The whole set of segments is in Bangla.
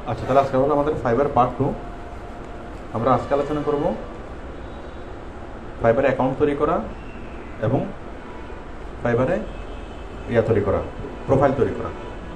আচ্ছা, তাহলে আজকে হলো আমাদের ফাইবার পার্ট 2। আমরা আজকে আলোচনা করব ফাইবারে অ্যাকাউন্ট তৈরি করা এবং ফাইবারে তৈরি করা, প্রোফাইল তৈরি করা।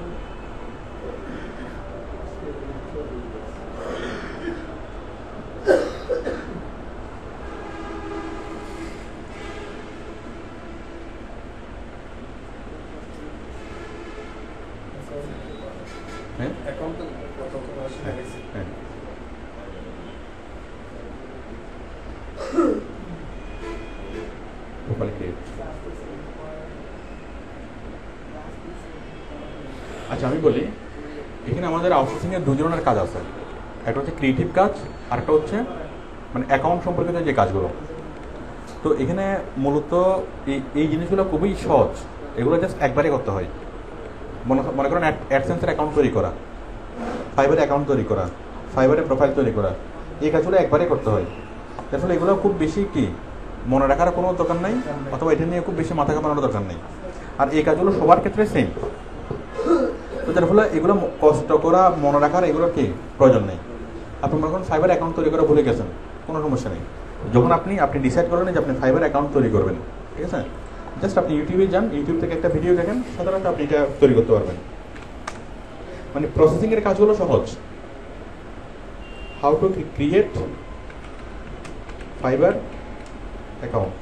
আচ্ছা, আমি বলি এখানে আমাদের আউটসোর্সিংয়ের দু ধরনের কাজ আছে। একটা হচ্ছে ক্রিয়েটিভ কাজ, আর একটা হচ্ছে মানে অ্যাকাউন্ট সম্পর্কিত যে কাজগুলো। তো এখানে মূলত এই জিনিসগুলো খুবই সহজ, এগুলো জাস্ট একবারই করতে হয়। মনে করেন অ্যাডসেন্সের অ্যাকাউন্ট তৈরি করা, ফাইবারে অ্যাকাউন্ট তৈরি করা, ফাইবারে প্রোফাইল তৈরি করা, এই কাজগুলো একবারই করতে হয়। আসলে এগুলো খুব বেশি কি মনে রাখার কোনো দরকার নেই, অথবা এটা নিয়ে খুব বেশি মাথা ঘামানোর দরকার নেই। আর এই কাজগুলো সবার ক্ষেত্রে সেম। তো যার ফলে এগুলো কষ্ট করা মনে রাখার এগুলোর কি প্রয়োজন নেই। আপনি মনে করেন ফাইবার অ্যাকাউন্ট তৈরি করা ভুলে গেছেন, কোনো সমস্যা নেই। যখন আপনি ডিসাইড করেন যে আপনি ফাইবার অ্যাকাউন্ট তৈরি করবেন, ঠিক আছে, জাস্ট আপনি ইউটিউবে যান, ইউটিউব থেকে একটা ভিডিও দেখেন, সাধারণত আপনি এটা তৈরি করতে পারবেন। মানে প্রসেসিংয়ের কাজগুলো সহজ। How to create Fiverr account.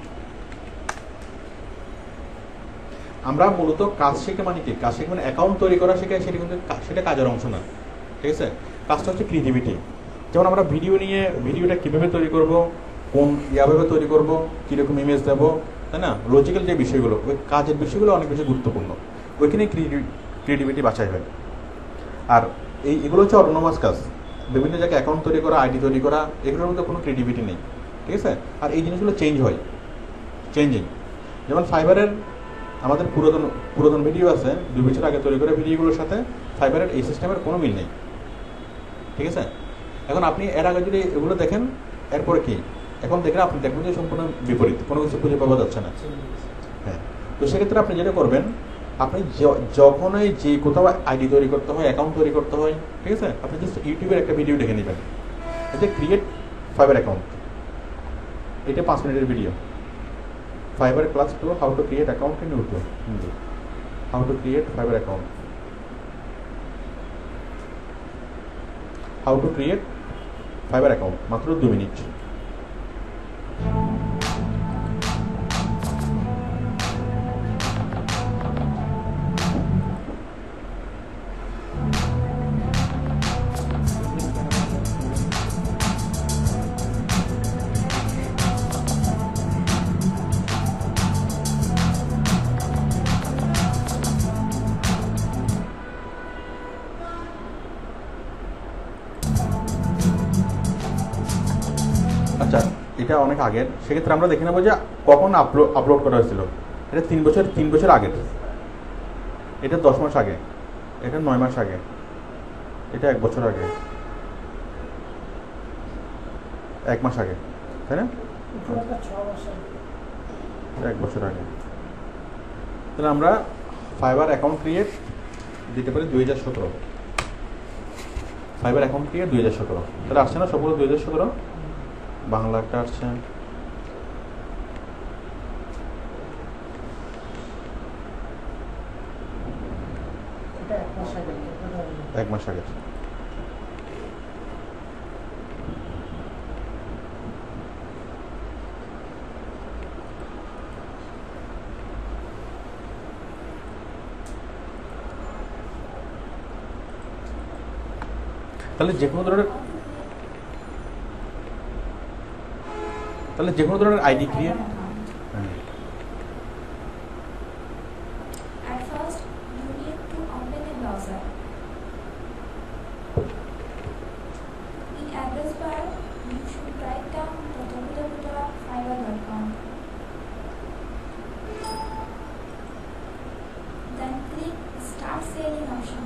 আমরা মূলত কাজ শিখে মানে কি, কাজ শিখে মানে অ্যাকাউন্ট তৈরি করা শিখে, সেটা কিন্তু সেটা কাজের অংশ না, ঠিক আছে। কাজটা হচ্ছে ক্রিয়েটিভিটি। যেমন আমরা ভিডিওটা কীভাবে তৈরি করব, কোন ইয়াভাবে তৈরি করব, কীরকম ইমেজ দেবো, তাই না, লজিক্যাল যে বিষয়গুলো, ওই কাজের বিষয়গুলো অনেক বেশি গুরুত্বপূর্ণ। ওইখানে ক্রিয়েটিভিটি বাছাই হয়। আর এগুলো হচ্ছে অটোনোমাস কাজ। বিভিন্ন জায়গায় অ্যাকাউন্ট তৈরি করা, আইডি তৈরি করা, এগুলোর মধ্যে কোনো ক্রিয়েটিভিটি নেই, ঠিক আছে। আর এই জিনিসগুলো চেঞ্জিং। যেমন ফাইবারের আমাদের পুরাতন ভিডিও আছে, 2 বছর আগে তৈরি করা ভিডিওগুলোর সাথে ফাইবারের এই সিস্টেমের কোনো মিল নেই, ঠিক আছে। এখন আপনি এর আগে যদি এগুলো দেখেন, এরপরে কি এখন দেখেন, আপনি দেখবেন যে সম্পূর্ণ বিপরীত, কোনো কিছু খুঁজে পাওয়া যাচ্ছে না। হ্যাঁ, তো সেক্ষেত্রে আপনি যেটা করবেন, আপনি যখনই যে কোথাও আইডি তৈরি করতে হয়, অ্যাকাউন্ট তৈরি করতে হয়, ঠিক আছে, আপনি জাস্ট ইউটিউবের একটা ভিডিও দেখে নেবেন, এই যে ক্রিয়েট ফাইবার অ্যাকাউন্ট, এটা 5 মিনিটের video. Fiber class 2, how to create account in Urdu. How to create Fiber account. How to create Fiber account. মাত্র 2 মিনিট। আচ্ছা, এটা অনেক আগের, সেক্ষেত্রে আমরা দেখে নেবো যে কখন আপলোড করা হয়েছিল। এটা 3 বছর আগের, এটা 10 মাস আগে, এটা 9 মাস আগে, এটা 1 বছর আগে, 1 মাস আগে, তাই না, 1 বছর আগে। তাহলে আমরা ফাইবার অ্যাকাউন্ট ক্রিয়েট দিতে পারি 2017। ফাইবার অ্যাকাউন্ট ক্রিয়েট 2017, তাহলে আসছে না সবগুলো 2017, বাংলা একটা আসছে। এক মাস আগে। তাহলে যে কোনো ধরনের ID create. At first, you need to open a browser. In address bar, you should write down www.fiverr.com. Then click Start Selling option.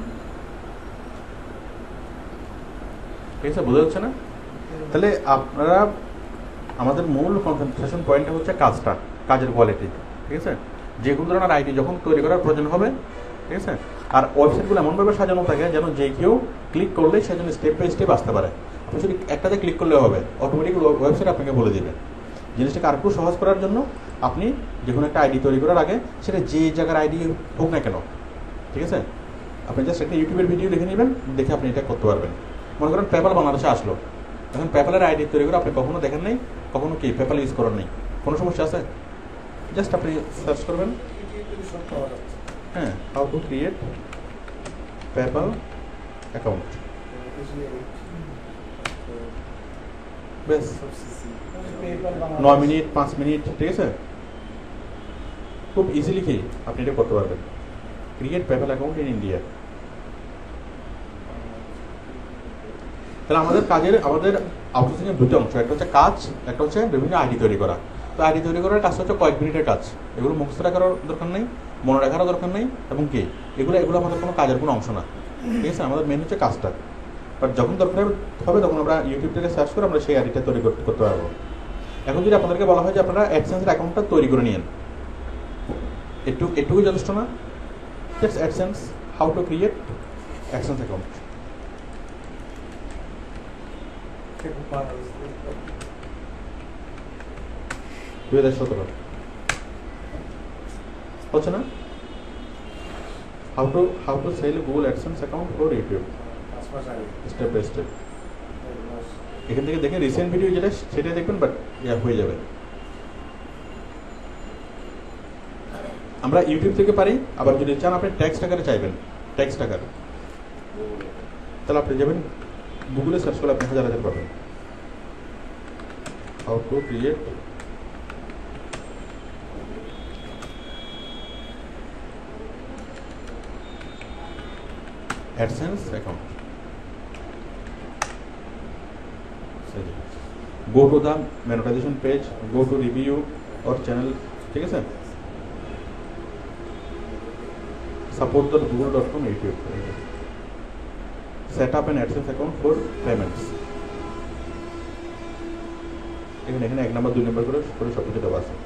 ঠিক আছে, বোঝা যাচ্ছে না? তাহলে আপনারা আমাদের মূল কনসেন্ট্রেশন পয়েন্টটা হচ্ছে কাজের কোয়ালিটি, ঠিক আছে। যে কোনো ধরনের আইডি যখন তৈরি করার প্রয়োজন হবে, ঠিক আছে, আর ওয়েবসাইটগুলো এমনভাবে সাজানো থাকে যেন যে কেউ ক্লিক করলে সে যেন স্টেপ বাই স্টেপ আসতে পারে। আপনি শুধু একটাতে ক্লিক করলে হবে, অটোমেটিক ওয়েবসাইট আপনাকে বলে দেবে। জিনিসটাকে আরেকটু সহজ করার জন্য আপনি যে কোনো একটা আইডি তৈরি করার আগে সেটা যে জায়গার আইডি হোক না কেন, ঠিক আছে, আপনি জাস্ট একটা ইউটিউবের ভিডিও দেখে নেবেন, দেখে আপনি এটা করতে পারবেন। মনে করেন পেপ্যাল বাংলাদেশে আসলো, এখন পেপ্যালের আইডি তৈরি করে আপনি কখনো দেখেন নাই, কখনো কি পেপ্যাল ইউজ করেন নাই, কোনো সমস্যা আছে? জাস্ট আপনি সার্চ করবেন, হ্যাঁ, how to create PayPal account, বেশ 9 মিনিট 5 মিনিট, ঠিক আছে, খুব ইজিলি কি আপনি এটা করতে পারবেন। Create PayPal account in India. তাহলে আমাদের আউটসোর্সিংয়ের দুটো অংশ, একটা হচ্ছে কাজ, একটা হচ্ছে বিভিন্ন আইডি তৈরি করা। তো আইডি তৈরি করার কাজ হচ্ছে কয়েক মিনিটের কাজ, এগুলো মুখস্থ রাখার দরকার নেই, মনে রাখারও দরকার নেই, এবং কি এগুলো আমাদের কোনো কাজের কোনো অংশ না, ঠিক আছে। আমাদের মেন হচ্ছে কাজটা। বাট যখন দরকার হবে তখন আমরা ইউটিউব থেকে সার্চ করে আমরা সেই আইডিটা তৈরি করতে পারবো। এখন যদি আপনাদেরকে বলা হয় যে আপনারা অ্যাডসেন্সের অ্যাকাউন্টটা তৈরি করে নিন, এটুকুই যথেষ্ট না? Just AdSense, how to create AdSense account. 2017 হচ্ছে না? How to sell Google AdSense account for YouTube, step by step. এখান থেকে দেখে রিসেন্ট ভিডিও যেটা সেটাই দেখবেন, বাট হয়ে যাবে। আমরা ইউটিউব থেকে পারি, আবার যদি চান আপনি ট্যাক্স আকারে চাইবেন, ট্যাক্স আকারে, তাহলে আপনি যাবেন গুগলে সার্চ করলে আপনি হাজার হাজার পাবেন। How to create AdSense account. Go to the monetization page, go to review or channel, ঠিক আছে, support.google.com YouTube. Set up an AdSense account for payments. এখানে 1 নাম্বার 2 নাম্বার করে সব কিছু দেওয়া আছে।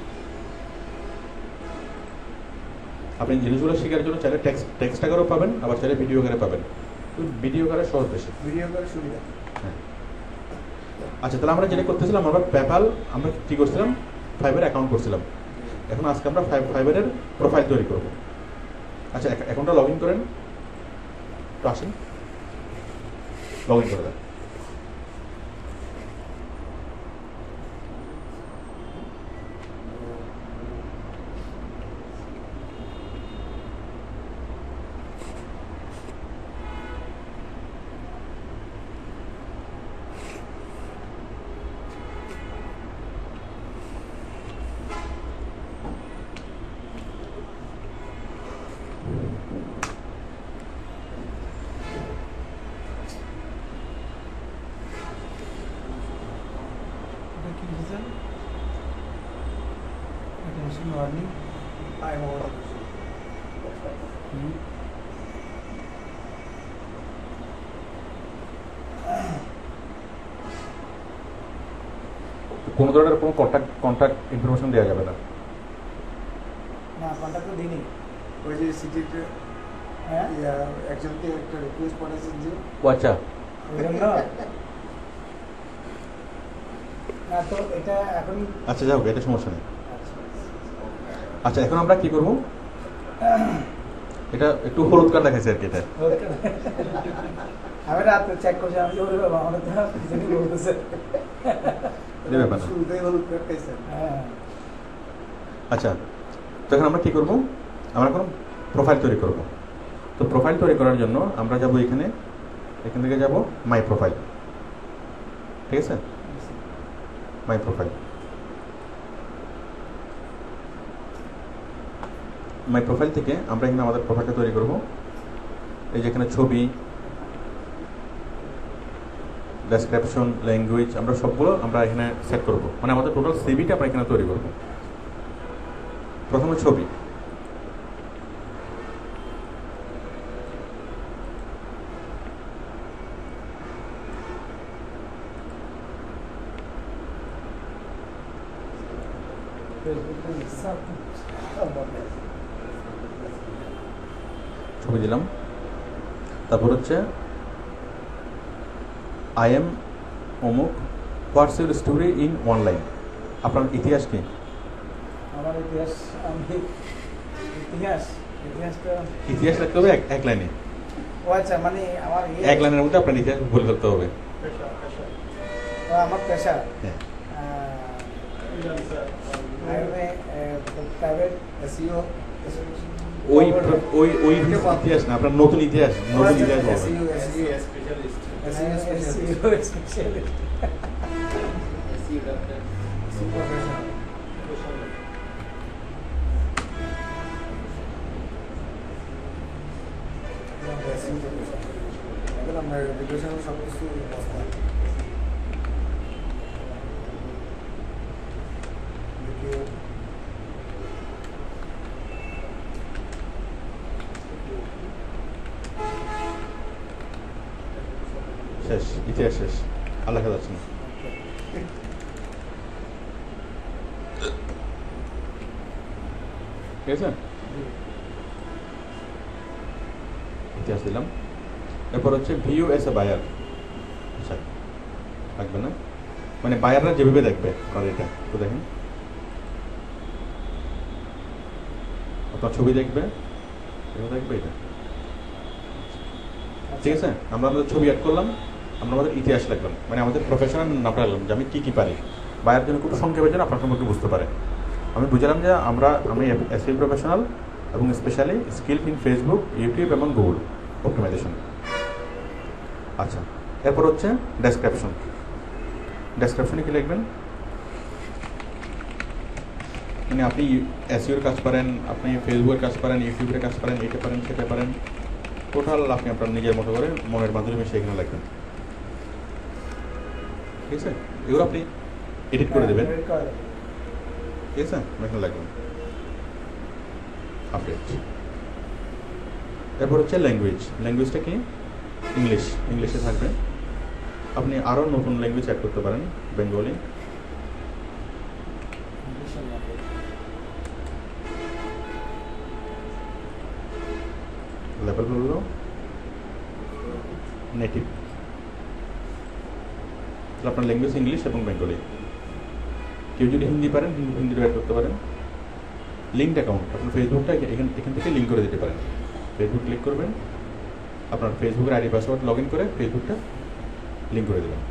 আপনি জিনিসগুলো শেখার জন্য চাইলে টেক্সট আকারেও পাবেন, আবার চাইলে ভিডিও আকারে পাবেন। ভিডিও আকারে সহজ বেশি, ভিডিও করে সুবিধা। হ্যাঁ। আচ্ছা, তাহলে আমরা যেটা করতেছিলাম, আমরা পেপ্যাল আমরা কি করছিলাম, ফাইবার অ্যাকাউন্ট করছিলাম। এখন আজকে আমরা ফাইবারের প্রোফাইল তৈরি করব। আচ্ছা, অ্যাকাউন্টটা লগ ইন করেন তো, আসেন লগ ইন করে দেন। Warning. I want. কোনো ধরনের কোনো কন্ট্যাক্ট ইনফরমেশন দেওয়া যাবে না। না, কন্ট্যাক্ট তো দিইনি। ওই যে সিটিতে হ্যাঁ একজনকে একটা রিকোয়েস্ট পাঠিয়েছেন যে, ও আচ্ছা, ওই জন্য না তো এটা এখন। আচ্ছা যাও, এটা সমস্যা নেই। আচ্ছা, এখন আমরা কি করব, এটা একটু হলুদ কার্ড দেখাইছে আর কি। এটা আমি রাতে চেক করছি, আমি ওরে বাবা আমার তো কিছু বলতেছে দেবে না। শুরুতেই হলুদ কার্ড খাইছেন। হ্যাঁ, আচ্ছা, তো এখন আমরা কি করব, আমরা কোনো প্রোফাইল তৈরি করব। তো প্রোফাইল তৈরি করার জন্য আমরা যাব এখান থেকে যাব মাই প্রোফাইল, ঠিক আছে, মাই প্রোফাইল। মাই প্রোফাইল থেকে আমরা এখানে আমাদের প্রোফাইলটা তৈরি করব। এই যে এখানে ছবি, ডেসক্রিপশন, ল্যাঙ্গুয়েজ, আমরা সবগুলো আমরা এখানে সেট করব। মানে আমাদের টোটাল সিভিটা আমরা এখানে তৈরি করব। প্রথমে ছবি, ছবি দিলাম। তারপর হচ্ছে আই এম অমুক, what's your story in online. আপনার ইতিহাস কি? আমার ইতিহাস, আমি ইতিহাসটা ইতিহাস লিখতে হবে এক লাইনে। ও আচ্ছা, মানে আমার এক লাইনের মধ্যে আপনার ইতিহাস বলে করতে হবে। আমার পেশা, হ্যাঁ, I am a private SEO ওই ওই ওই ইতিহাস না, আপনার নতুন ইতিহাস, নতুন ইতিহাস বলবেন। SEO specialist. এখন আমার এডুকেশন সব কিছু অবস্থা শেষ, ইতিহাস শেষ, আর লেখা যাচ্ছে না। ঠিক আছে, ইতিহাস দিলাম। এরপর হচ্ছে ভিউ এস এ বায়ার। আচ্ছা, লাগবে না, মানে বায়াররা যেভাবে দেখবে আপনার এটা, তো দেখেন আপনার ছবি দেখবে, এভাবে দেখবে এটা। ঠিক আছে, আমরা আমাদের ছবি অ্যাড করলাম, আমরা আমাদের ইতিহাস লিখলাম, মানে আমাদের প্রফেশনাল নামটা লিখলাম যে আমি কী পারি। বায়ার জন্য খুব সংক্ষেপের জন্য আপনার সম্পর্কে বুঝতে পারে। আমি বুঝলাম যে আমি এসইও প্রফেশনাল এবং specially skill in Facebook, YouTube এবং গুগল অপটিমাইজেশন। আচ্ছা, এরপর হচ্ছে ডেসক্রিপশন। ডেসক্রিপশনে কি লিখবেন? মানে আপনি এসইওর কাজ পারেন, আপনি ফেসবুকের কাজ পারেন, ইউটিউবের কাজ পারেন, এটা পারেন, সেটা পারেন, টোটাল আপনি আপনার নিজের মতো করে মনের মাধ্যমে সেখানে লিখবেন। ঠিক আছে, এগুলো আপনি এডিট করে দেবেন। ঠিক আছে, এখানে লিখবেন আপডেট। এরপর হচ্ছে ল্যাঙ্গুয়েজ। ল্যাঙ্গুয়েজটা কি? ইংলিশ। ইংলিশে থাকবে। আপনি আরও নতুন ল্যাঙ্গুয়েজ অ্যাড করতে পারেন, বেঙ্গলি, লেভেল হলো নেটিভ। তাহলে আপনার ল্যাঙ্গুয়েজ ইংলিশ এবং বেঙ্গলি। কেউ যদি হিন্দি পারেন, হিন্দিতে অ্যাড করতে পারেন। লিঙ্কড অ্যাকাউন্ট, আপনার ফেসবুকটা এখান থেকে লিঙ্ক করে দিতে পারেন। ফেসবুক ক্লিক করবেন, আপনার ফেসবুকের আইডি পাসওয়ার্ড লগ ইন করে ফেসবুকটা লিঙ্ক করে দেবেন।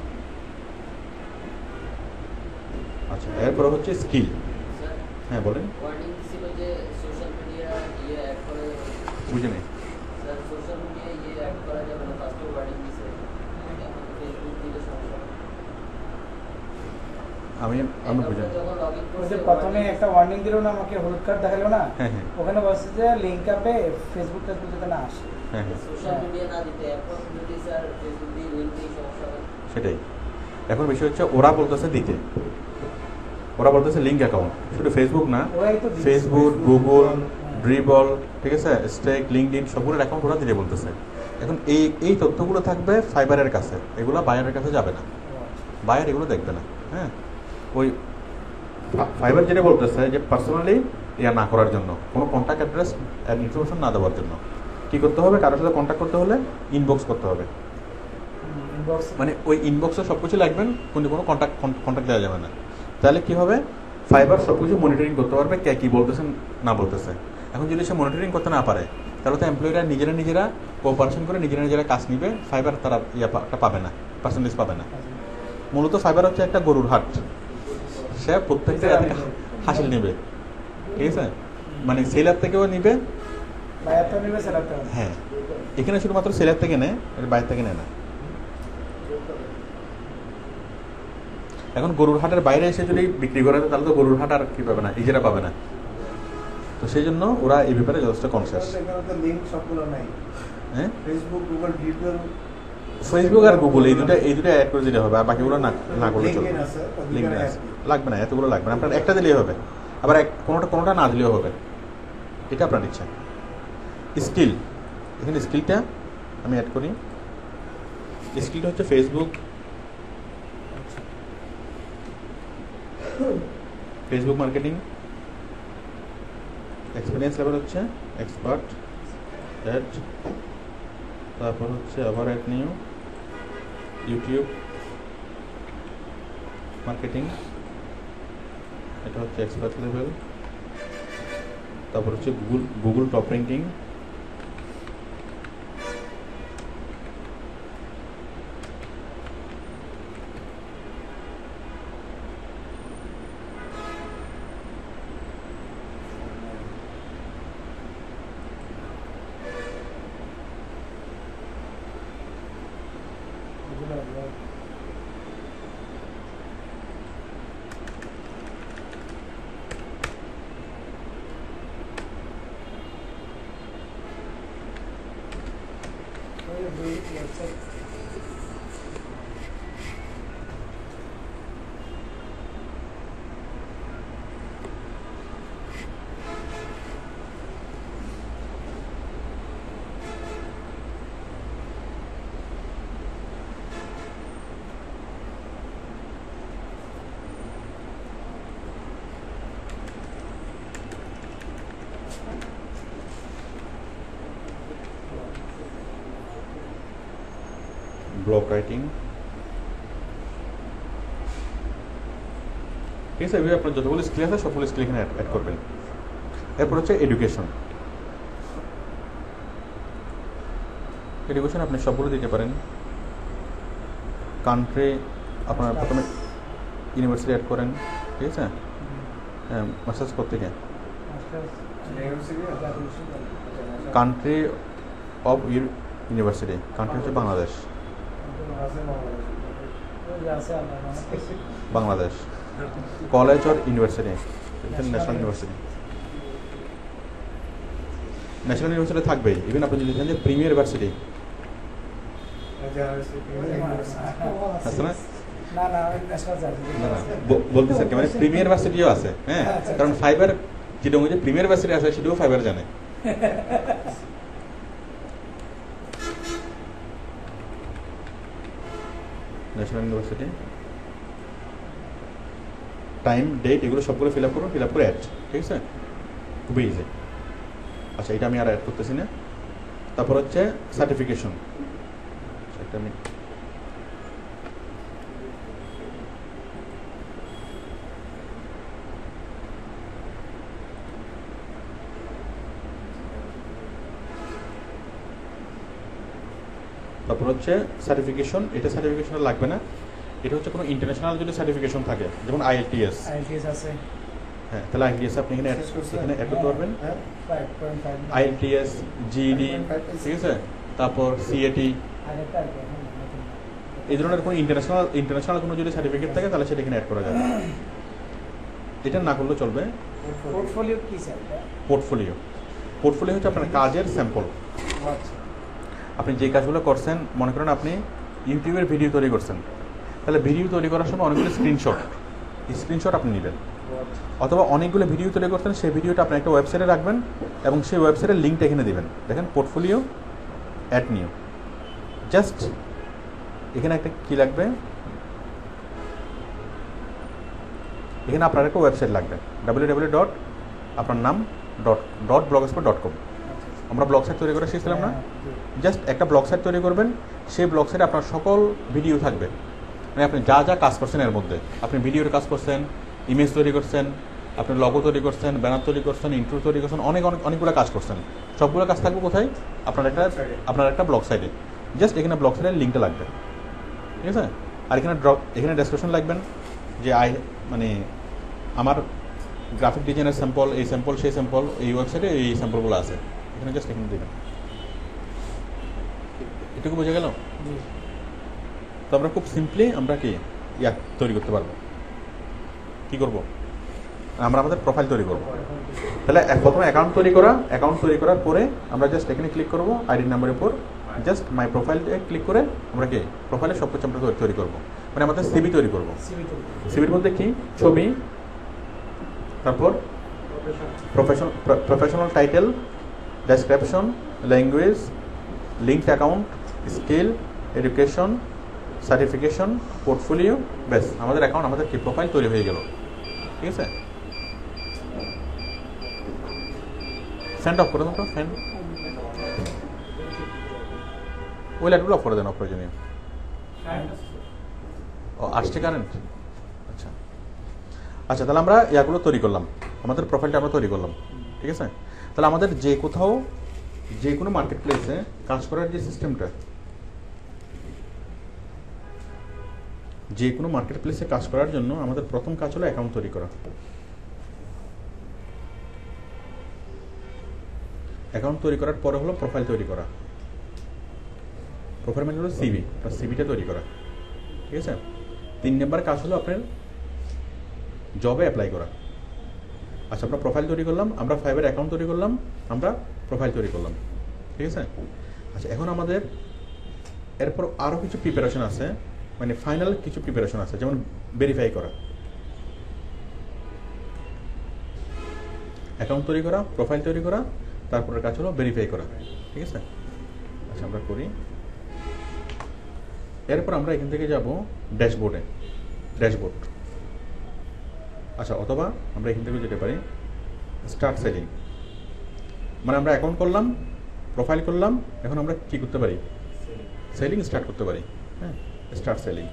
আচ্ছা, এরপর হচ্ছে স্কিল। হ্যাঁ বলেন, বুঝে নেই। আমি বুঝে প্রথমে একটা ওয়ার্নিং দিল না, আমাকে হলুদ কার্ড দেখালো না, হ্যাঁ হ্যাঁ ওখানে বলছে যে লিংক আপে ফেসবুক টেসবুক যাতে না আসে। হ্যাঁ হ্যাঁ, সোশ্যাল মিডিয়া না দিতে এখন যদি স্যার ফেসবুক দিয়ে লিংক দিয়ে সমস্যা হয়। সেটাই। এখন বিষয় হচ্ছে ওরা বলতেছে দিতে, ওরা বলতেছে লিঙ্ক অ্যাকাউন্ট, শুধু ফেসবুক না, ওরাই তো দিচ্ছে। ফেসবুক, গুগল, ড্রিবল, ঠিক আছে, স্টেক, লিঙ্কডইন সবগুলোর অ্যাকাউন্ট ওরা দিতে বলতেছে। এখন এই তথ্যগুলো থাকবে ফাইবারের কাছে, এগুলো বায়ারের কাছে যাবে না, বায়ার এগুলো দেখবে না। হ্যাঁ, ওই ফাইবার যেটা বলতেছে যে পার্সোনালি ইয়া না করার জন্য, কোনো কন্ট্যাক্ট অ্যাড্রেস ইনফরমেশন না দেওয়ার জন্য কী করতে হবে? কারোর সাথে কন্ট্যাক্ট করতে হলে ইনবক্স করতে হবে। মানে ওই ইনবক্সে সব কিছু লাগবেন, কোনো কন্ট্যাক্ট দেওয়া যাবে না। তাহলে কী হবে? ফাইবার সব কিছু মনিটরিং করতে পারবে, কে কী বলতেছেন না বলতেছে। এখন যদি সে মনিটরিং করতে না পারে, তাহলে তো এমপ্লয়িরা নিজেরা কোঅপারেশন করে নিজেরা কাজ নিবে, ফাইবার তারা ইয়াটা পাবে না, পার্সেন্টেজ পাবে না। মূলত ফাইবার হচ্ছে একটা গরুর হাট, সে প্রত্যেকটা থেকে হাসিল নেবে। ঠিক আছে, মানে সেলার থেকেও নিবে, হ্যাঁ, এখানে শুধুমাত্র সেলার থেকে নেয়, বাইরে থেকে নেয় না। এখন গরুর হাটের বাইরে এসে যদি বিক্রি করে তাহলে তো গরুর হাট আর কি পাবে না, ইজেরা পাবে না। তো সেই জন্য ওরা এই ব্যাপারে যথেষ্ট কনসিয়াস। হ্যাঁ, ফেসবুক আর গুগল এই দুটো অ্যাড করে দিলে হবে, আর বাকিগুলো না করলে চলবে। লিঙ্কডইন আছে, লাগবে না, এতগুলো লাগবে না, আপনার একটা দিলেই হবে, আবার কোনোটা না দিলেও হবে, এটা আপনার ইচ্ছা। স্কিল, এখানে স্কিলটা আমি অ্যাড করি। স্কিলটা হচ্ছে ফেসবুক মার্কেটিং, এক্সপিরিয়েন্স লেভেল হচ্ছে এক্সপার্ট, অ্যাড, তারপর হচ্ছে আবার অ্যাড নিউ, ইউটিউব মার্কেটিং, এটা হচ্ছে এক্সপার্ট লেভেল, তারপর হচ্ছে গুগল টপ র্যাঙ্কিং, এগুলো আমরা ওই ওয়েবসাইট ব্লগ রাইটিং, ঠিক আছে। এভাবে আপনার যতগুলো স্কিল আছে সবগুলো স্কিল এখানে অ্যাড করবেন। এরপর হচ্ছে এডুকেশন। এডুকেশন আপনি সবগুলো দিতে পারেন। কান্ট্রি আপনার প্রথমে ইউনিভার্সিটি অ্যাড করেন, ঠিক আছে। হ্যাঁ, মাস্টার্স করতে গিয়ে কান্ট্রি অফ ইউনিভার্সিটি, কান্ট্রি হচ্ছে Bangladesh, Bangladesh. College or university, national university, national university থাকবেই। ইভেন আপনি যদি দেখেন যে প্রিমিয়ার ইউনিভার্সিটি আছে না, না না ন্যাশনাল না না বলতেছি আর কি, মানে প্রিমিয়ার ইউনিভার্সিটিও আছে। হ্যাঁ, কারণ ফাইবার যেটা যে প্রিমিয়ার ইউনিভার্সিটি আছে সেটাও ফাইবার জানে। ন্যাশনাল ইউনিভার্সিটি, টাইম, ডেট, এগুলো সবগুলো ফিল আপ করুন, ফিল আপ করে অ্যাড, ঠিক আছে। খুবই ইজি। আচ্ছা, এটা আমি আর অ্যাড করতেছি না। তারপর হচ্ছে সার্টিফিকেশন, সেটা আমি তারপর হচ্ছে সার্টিফিকেশন। এটা সার্টিফিকেশন লাগবে না, এটা হচ্ছে কোনো ইন্টারন্যাশনাল যদি সার্টিফিকেশন থাকে, যেমন আইএলটিএস। আইএলটিএস আছে, হ্যাঁ, তাহলে আইএলটিএস আপনি এখানে অ্যাড করতে পারবেন। 5.5 আইএলটিএস, জিইডি, ঠিক আছে। তারপর সিএটি, আরেকটা আর কি এখন নতুন। এই ধরনের কোনো ইন্টারন্যাশনাল কোনো যদি সার্টিফিকেট থাকে তাহলে সেটা এখানে অ্যাড করা যাবে। এটা না করলেও চলবে। পোর্টফোলিও কি স্যার? পোর্টফোলিও, পোর্টফোলিও হচ্ছে আপনার কাজের স্যাম্পল। আচ্ছা, আপনি যে কাজগুলো করছেন, মনে করেন আপনি ইউটিউবের ভিডিও তৈরি করছেন, তাহলে ভিডিও তৈরি করার সময় অনেকগুলো স্ক্রিনশট আপনি নেবেন। অথবা অনেকগুলো ভিডিও তৈরি করছেন, সেই ভিডিওটা আপনি একটা ওয়েবসাইটে রাখবেন এবং সেই ওয়েবসাইটের লিঙ্কটা এখানে দেবেন। দেখেন পোর্টফোলিও, অ্যাড নিউ। জাস্ট এখানে একটা কি লাগবে, এখানে আপনার একটা ওয়েবসাইট লাগবে, www.আপনার-নাম.blogspot.com। আমরা ব্লগ সাইট তৈরি করে শিখছিলাম না? জাস্ট একটা ব্লগ সাইট তৈরি করবেন, সেই ব্লগ সাইটে আপনার সকল ভিডিও থাকবে। মানে আপনি যা যা কাজ করছেন এর মধ্যে, আপনি ভিডিওর কাজ করছেন, ইমেজ তৈরি করছেন, আপনি লগো তৈরি করছেন, ব্যানার তৈরি করছেন, ইন্ট্রো তৈরি করছেন, অনেকগুলো কাজ করছেন। সবগুলো কাজ থাকবে কোথায়? আপনার একটা ব্লগ সাইটে। জাস্ট এখানে ব্লগ সাইটের লিঙ্কটা লাগবে, ঠিক আছে। আর এখানে ডেসক্রিপশন লাগবেন যে মানে আমার গ্রাফিক ডিজাইনের স্যাম্পল, এই স্যাম্পল, সেই স্যাম্পল, এই ওয়েবসাইটে এই স্যাম্পলগুলো আছে, এখানে জাস্ট এখানে দেবেন। এটুকু বোঝা গেল? তো আমরা খুব সিম্পলি আমরা কি তৈরি করতে পারবো। কি করব? আমরা আমাদের প্রোফাইল তৈরি করব। তাহলে প্রথমে অ্যাকাউন্ট তৈরি করার পরে আমরা জাস্ট এখানে ক্লিক করব, আইডি নাম্বারের উপর জাস্ট মাই প্রোফাইলে ক্লিক করে আমরা কি প্রোফাইলে সব কিছু আমরা তৈরি করব। মানে আমাদের সিভি তৈরি করব। সিভির মধ্যে কি ছবি, তারপর professional title, description, language, linked account, skill, education, certification, portfolio, ব্যাস আমাদের অ্যাকাউন্ট, আমাদের কি প্রোফাইল তৈরি হয়ে গেল, ঠিক আছে। সেন্ড অফ করে দাও তো, সেন্ড। ওই লাইটগুলো অফ করে দেন, অপ্রয়োজনীয়। ও আসছে কারেন্ট, আচ্ছা আচ্ছা। তাহলে আমরা ইয়াগুলো তৈরি করলাম, আমাদের প্রোফাইলটা আমরা তৈরি করলাম, ঠিক আছে। তাহলে আমাদের যে কোথাও যে কোনো মার্কেট প্লেসে কাজ করার যে সিস্টেমটা, যে কোনো মার্কেট প্লেসে কাজ করার জন্য আমাদের প্রথম কাজ হলো অ্যাকাউন্ট তৈরি করা। অ্যাকাউন্ট তৈরি করার পরে হলো প্রোফাইল তৈরি করা। প্রোফাইল মানে হলো সিভি, সিভিটা তৈরি করা, ঠিক আছে। 3 নম্বর কাজ হলো আপনার জবে অ্যাপ্লাই করা। আচ্ছা, আমরা প্রোফাইল তৈরি করলাম, আমরা ফাইবার অ্যাকাউন্ট তৈরি করলাম, আমরা প্রোফাইল তৈরি করলাম, ঠিক আছে। আচ্ছা, এখন আমাদের এরপর আরও কিছু প্রিপারেশন আছে, মানে ফাইনাল কিছু প্রিপারেশন আছে, যেমন ভেরিফাই করা। অ্যাকাউন্ট তৈরি করা, প্রোফাইল তৈরি করা, তারপরের কাজ হলো ভেরিফাই করা, ঠিক আছে। আচ্ছা, আমরা করি। এরপর আমরা এখান থেকে যাব ড্যাশবোর্ডে, ড্যাশবোর্ড। আচ্ছা, অথবা আমরা এখান থেকে যেতে পারি স্টার্ট সেলিং, মানে আমরা অ্যাকাউন্ট করলাম, প্রোফাইল করলাম, এখন আমরা কি করতে পারি? সেলিং স্টার্ট করতে পারি। হ্যাঁ, স্টার্ট সেলিং।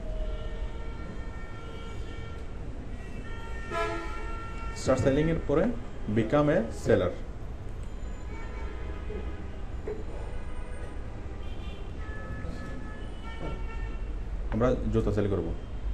স্টার্ট সেলিং এর পরে বিকাম এ সেলার। আমরা জুতা সেল করব।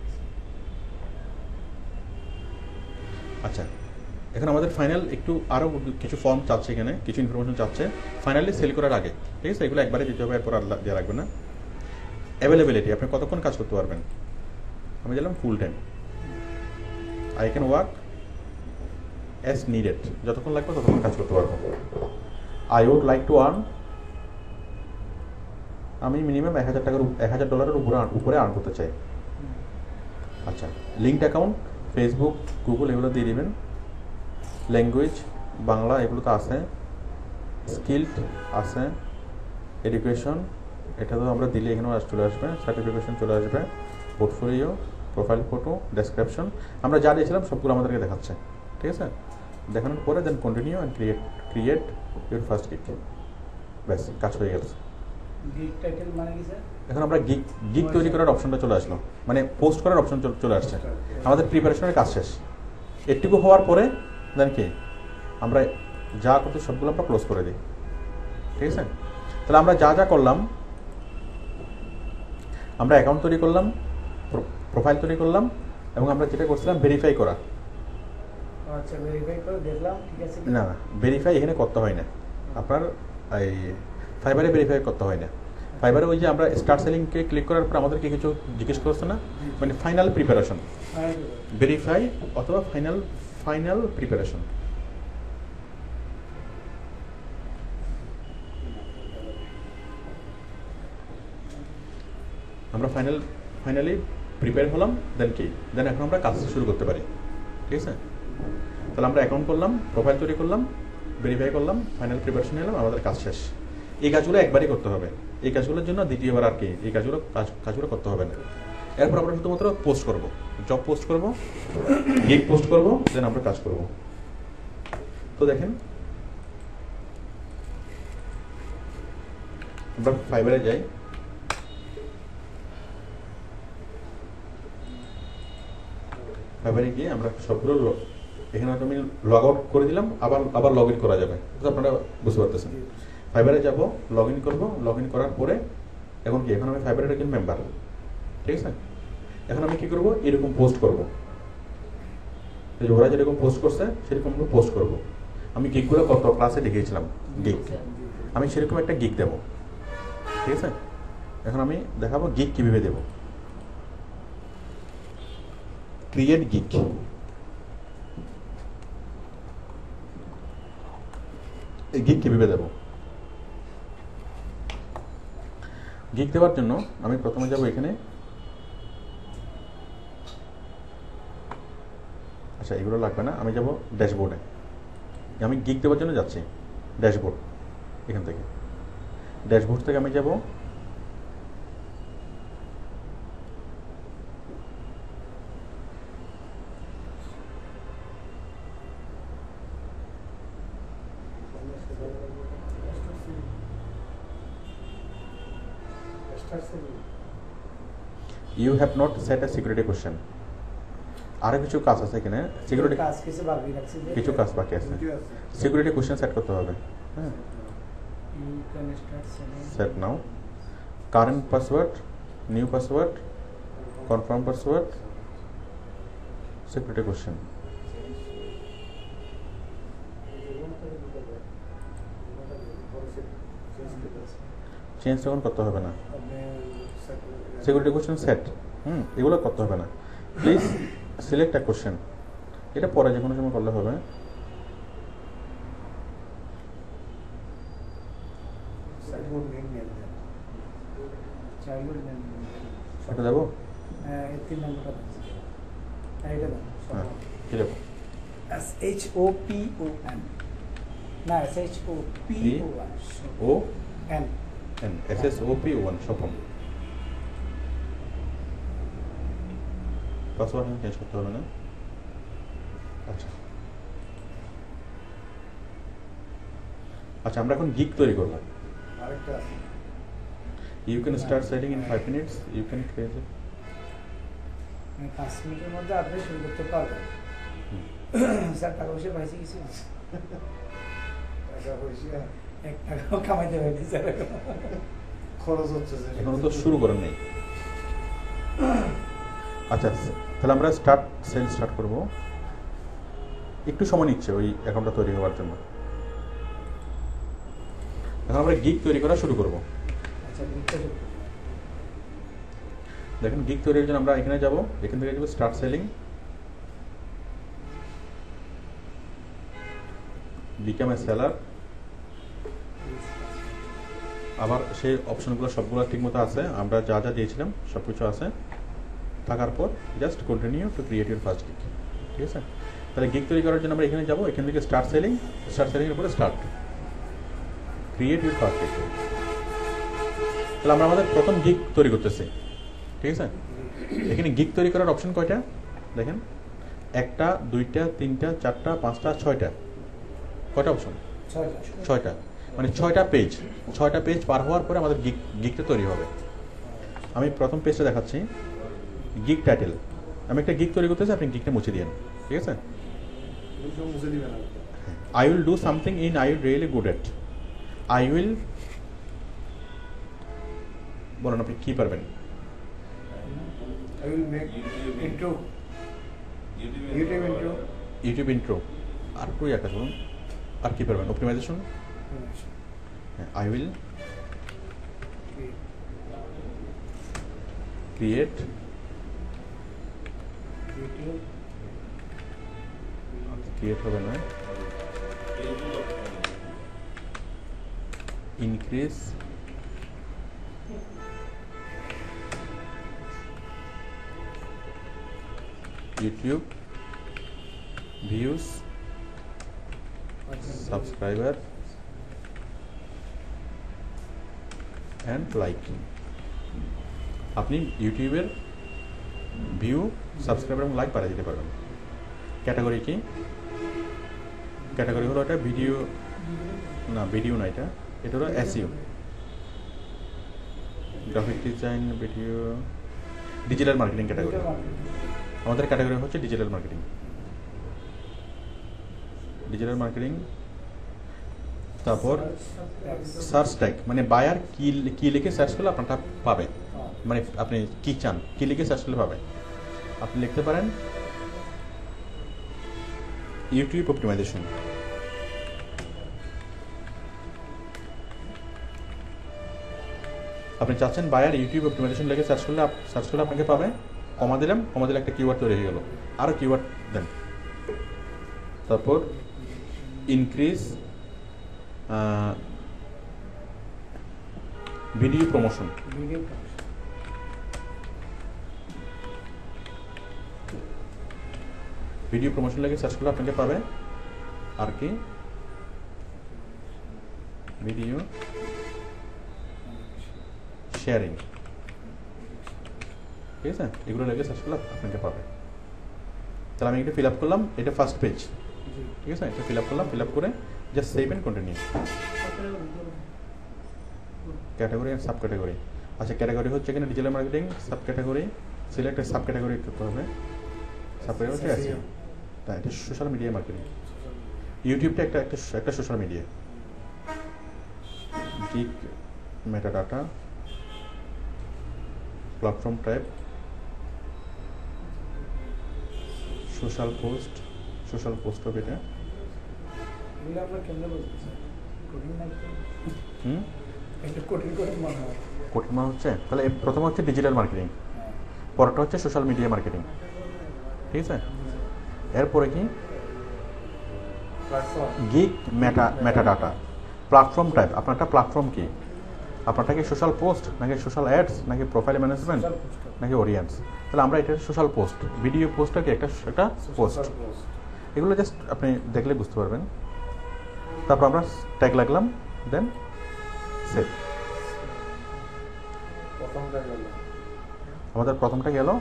আচ্ছা, এখন আমাদের ফাইনাল একটু আরও কিছু ফর্ম চাচ্ছে, এখানে কিছু ইনফরমেশন চাচ্ছে ফাইনালি সেল করার আগে, ঠিক আছে। এগুলো একবারে দিতে হবে, এরপর আর দেওয়া লাগবে না। অ্যাভেলেবিলিটি, আপনি কতক্ষণ কাজ করতে পারবেন? আমি দিলাম full time. I can work as needed, যতক্ষণ লাগবে ততক্ষণ কাজ করতে পারবো। I would like to earn, আমি মিনিমাম $1000 উপরে আর্ন করতে চাই। আচ্ছা, লিঙ্কড অ্যাকাউন্ট, ফেসবুক, গুগল এগুলো দিয়ে দিবেন। ল্যাঙ্গুয়েজ বাংলা, এগুলো তো আছে। স্কিলড আছে। এডুকেশন, এটা তো আমরা দিলে এখানেও চলে আসবে, সার্টিফিকেশন চলে আসবে। পোর্টফোলিও, প্রোফাইল ফটো, ডেসক্রিপশন, আমরা যা দিয়েছিলাম সবগুলো আমাদেরকে দেখাচ্ছে, ঠিক আছে। দেখানোর পরে then continue and create your first gig. ব্যাস, কাজ হয়ে গেছে। গিগ টাইটেল মানে কি স্যার? এখন আমরা গিগ তৈরি করার অপশনটা চলে আসলো, মানে পোস্ট করার অপশন চলে আসছে। আমাদের প্রিপারেশনের কাজ শেষ। এটুকু হওয়ার পরে দেন কি আমরা যা করতে সবগুলো আমরা ক্লোজ করে দিই, ঠিক আছে। তাহলে আমরা যা যা করলাম, আমরা অ্যাকাউন্ট তৈরি করলাম, প্রোফাইল তৈরি করলাম, এবং আমরা যেটা করছিলাম ভেরিফাই করা। আচ্ছা, ভেরিফাই করে দেখলাম, ঠিক আছে। না, ভেরিফাই এখানে করতে হয় না, আপনার এই ফাইবারে ভেরিফাই করতে হয় না। ফাইবারে ওই যে আমরা স্টার্ট সেলিংকে ক্লিক করার পর আমাদেরকে কিছু জিজ্ঞেস করছে না, মানে ফাইনাল প্রিপারেশন, ভেরিফাই অথবা ফাইনাল প্রিপারেশন। আমরা ফাইনালি প্রিপেয়ার হলাম, দেন এখন আমরা কাজ শুরু করতে পারি, ঠিক আছে। তাহলে আমরা অ্যাকাউন্ট করলাম, প্রোফাইল তৈরি করলাম, ভেরিফাই করলাম, ফাইনাল প্রিপারেশন নিলাম, আমাদের কাজ শেষ। এই কাজগুলো একবারই করতে হবে, এই কাজগুলোর জন্য দ্বিতীয়বার আর কি এই কাজগুলো করতে হবে না। এরপর আমরা শুধুমাত্র পোস্ট করব, জব পোস্ট করব, গিগ পোস্ট করব, দেন আমরা কাজ করব। তো দেখেন, আমরা ফাইবারে যাই। ফাইবারে গিয়ে আমরা সবগুলো এখানে আমি লগ আউট করে দিলাম, আবার লগ ইন করা যাবে, আপনারা বুঝতে পারতেছেন। ফাইবারে যাব, লগ ইন করবো, লগ ইন করার পরে এখন কি, এখন আমি ফাইবারের একজন মেম্বার, ঠিক আছে। এখন আমি কি করব, এরকম পোস্ট করব, ওরা যেরকম পোস্ট করছে সেরকম আমরা পোস্ট করব। আমি গিগগুলো কত ক্লাসে দেখিয়েছিলাম, গিগ, আমি সেরকম একটা গিগ দেবো, ঠিক আছে। এখন আমি দেখাবো গিগ কিভাবে দেবো। ক্রিয়েট গিগ, এই গিগ কিভাবে দেবো। গিগ দেওয়ার জন্য আমি প্রথমে যাব এখানে। আচ্ছা, এগুলো লাগবে না, আমি যাব ড্যাশবোর্ডে। আমি গিগ দেওয়ার জন্য যাচ্ছি ড্যাশবোর্ড, এখান থেকে ড্যাশবোর্ড থেকে আমি যাব you have not set a security question. আরো কিছু কাজ আছে এখানে, সিকিউরিটি কাজ কিছু বাকি রাখছি যে কিছু কাজ বাকি আছে, সিকিউরিটি কোশ্চেন সেট করতে হবে। হ্যাঁ, you can start selling set now current password, new password, confirm password, security question. Change তখন করতে হবে না, সিকিউরিটি কোশ্চেন সেট, এগুলো করতে হবে না। প্লিজ সিলেক্ট এ কোশ্চেন, এটা পরে যে কোনো সময় করলে হবে। চাইল্ডহুড নেম এটা দেবো, হ্যাঁ এই 3 নম্বরটা দাও এইটা দাও হ্যাঁ কি দেবো, SHOPON না SHOPON ও N N SSOP1 Swapan. Password change করতে হবে না। আচ্ছা আচ্ছা, আমরা এখন গিগ তৈরি করব। আরেকটা আছে you can start setting in 5 minutes, you can create. 5 মিনিটের মধ্যে আপনি শুরু করতে পারবেন। স্যার টাকা পয়সা পাইছি কিছু টাকা পয়সা এক টাকাও কামাইতে পারিনি স্যার, খরচ হচ্ছে এখনো তো শুরু করেন নাই। আচ্ছা তাহলে আমরা সেল স্টার্ট করব। একটু সময় নিচ্ছে ওই অ্যাকাউন্টটা তৈরি হওয়ার জন্য। এখন আমরা গিগ তৈরি করা শুরু করব। আচ্ছা বুঝতে দেখেন গিগ তৈরির জন্য আমরা এখানে যাব, এখান থেকে যাব start selling, become a seller. আবার সেই অপশনগুলো সবগুলো ঠিকমতো আছে, আমরা যা যা দিয়েছিলাম সব কিছু আছে। থাকার পর just continue to create your first gig. ঠিক আছে, তাহলে গিগ তৈরি করার জন্য আমরা এখানে যাব, এখান থেকে স্টার্ট সেলিংয়ের উপরে start, create your first gig. তাহলে আমরা আমাদের প্রথম গিগ তৈরি করতেছি। ঠিক আছে, এখানে গিগ তৈরি করার অপশন কয়টা দেখেন, 1টা 2টা 3টা 4টা 5টা 6টা, কয়টা অপশন? 6টা, মানে 6টা পেজ পার হওয়ার পরে আমাদের গিগটা তৈরি হবে। আমি প্রথম পেজটা দেখাচ্ছি, গিগ টাইটেল। আমি একটা গিগ তৈরি করতেছি, আপনি গিগটা মুছে দিয়েন। ঠিক আছে, I will do something in I will really good at. I will বলেন আপনি কি পারবেন। I will make intro YouTube intro, আর একটু একটা বলুন, আর কি পারবেন? অপটিমাইজেশন, আই উইল ক্রিয়েট হবে না, increase YouTube views, subscriber and liking। আপনি ইউটিউবের ভিউ, সাবস্ক্রাইবার এবং লাইক বাড়িয়ে দিতে পারবেন। ক্যাটাগরি কি? ক্যাটাগরি হলো এটা ভিডিও না, এটা হলো SEO, graphic design, video, digital marketing category. আমাদের ক্যাটাগরি হচ্ছে ডিজিটাল মার্কেটিং। তারপর সার্চ ট্যাগ, মানে বায়ার কি লিখে সার্চ করলে আপনারটা পাবে, মানে আপনি কি চান, কি লিখে সার্চ করলে পাবে। আপনি লিখতে পারেন ইউটিউব অপটিমাইজেশন। আপনি চাচ্ছেন বায়ার ইউটিউব অপটিমাইজেশন লিখে সার্চ করলে আপনাকে পাবে। কমা দিলে একটা কিওয়ার্ড তৈরি হয়ে গেল, আরও কিওয়ার্ড দেন। তারপর increase video promotion, video promotion লাগে সার্চ করলে আপনাকে পাবে। আর কি ভিডিও শেয়ারিং, ঠিক আছে, এগুলো লেগে সার্চ করলে আপনাকে পাবে। তাহলে আমি এটা ফিল আপ করলাম, এটা ফার্স্ট পেজ। ঠিক আছে, এটা ফিল আপ করলাম, ফিল আপ করে just save and continue. Category and sub category, আচ্ছা, ক্যাটাগরি হচ্ছে এখানে digital marketing, sub category select, sub category করতে হবে। সাব ক্যাটাগরি হচ্ছে এসইও, তাই এটা সোশ্যাল মিডিয়া মার্কেটিং। ইউটিউবটা একটা social media. Gig metadata, platform type, social post হবে এটা। এগুলো আমরা কেমনে বলতেছি? কঠিন না একটু? হুম, একটু কঠিন মনে হয়। কঠিন মনে হচ্ছে? তাহলে প্রথমে হচ্ছে ডিজিটাল মার্কেটিং, হ্যাঁ। পরেরটা হচ্ছে সোশ্যাল মিডিয়া মার্কেটিং, ঠিক আছে? এরপরে কি platform, gig metadata, platform type. আপনারটা প্ল্যাটফর্ম কি? আপনারটা কি সোশ্যাল পোস্ট, নাকি সোশ্যাল অ্যাডস, নাকি প্রোফাইল ম্যানেজমেন্ট, সোশ্যাল পোস্ট, নাকি অডিয়েন্স? তাহলে আমরা এটা সোশ্যাল পোস্ট, ভিডিও পোস্টটা কি একটা পোস্ট। Social post. এগুলো জাস্ট আপনি দেখলে বুঝতে পারবেন। তারপর আমরা ট্যাগ লাগলাম, দেন সেভ। প্রথমটা গেল, আমাদের প্রথমটা গেল,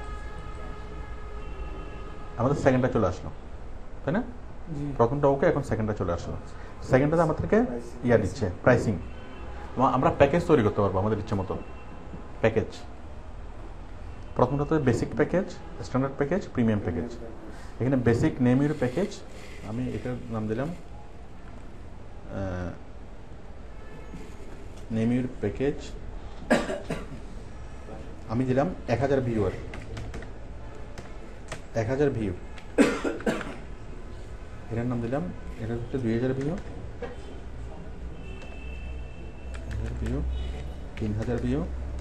আমাদের সেকেন্ডটা চলে আসলো, তাই না? প্রথমটা ওকে, এখন সেকেন্ডটা চলে আসলো। সেকেন্ডটাতে আমাদেরকে ইয়া দিচ্ছে প্রাইসিং। আমরা প্যাকেজ তৈরি করতে পারবো আমাদের ইচ্ছে মতো প্যাকেজ। প্রথমটাতে basic package, standard package, premium package. এখানে বেসিক নেম ইউর প্যাকেজ, আমি এটার নাম দিলাম নেম ইউর প্যাকেজ, আমি দিলাম 1000 ভিউয়ার, 1000 ভিউ। এটার নাম দিলাম, এটা হচ্ছে 2000 ভিউ, 1000 ভিউ, 3000 ভিউ,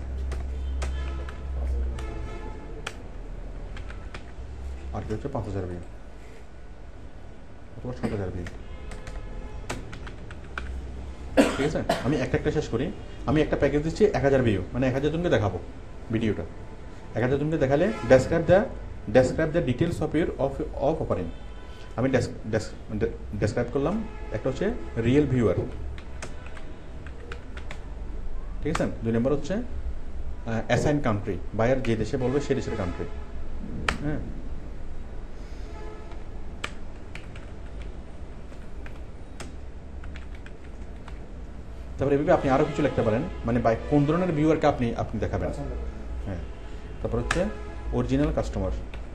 আর কি হচ্ছে 5000 ভিউ অথবা 7000 ভিউ, ঠিক আছে? আমি একটা শেষ করি। আমি একটা প্যাকেজ দিচ্ছি 1000 ভিউ, মানে 1000 জনকে দেখাবো ভিডিওটা। 1000 জনকে দেখালে describe the details of your of offering. আমি ডেসক্রাইব করলাম। একটা হচ্ছে রিয়েল ভিউয়ার, ঠিক আছে? 2 নম্বর হচ্ছে অ্যাসাইন কান্ট্রি, বায়ার যে দেশে বলবে সে দেশের কান্ট্রি। হ্যাঁ, তারপরে এভাবে আপনি আরো কিছু লিখতে পারেন, মানে বাই কোন ধরনের ভিউয়ারকে আপনি দেখাবেন। পছন্দ করি। হ্যাঁ, তারপর হচ্ছে অরিজিনাল কাস্টমার।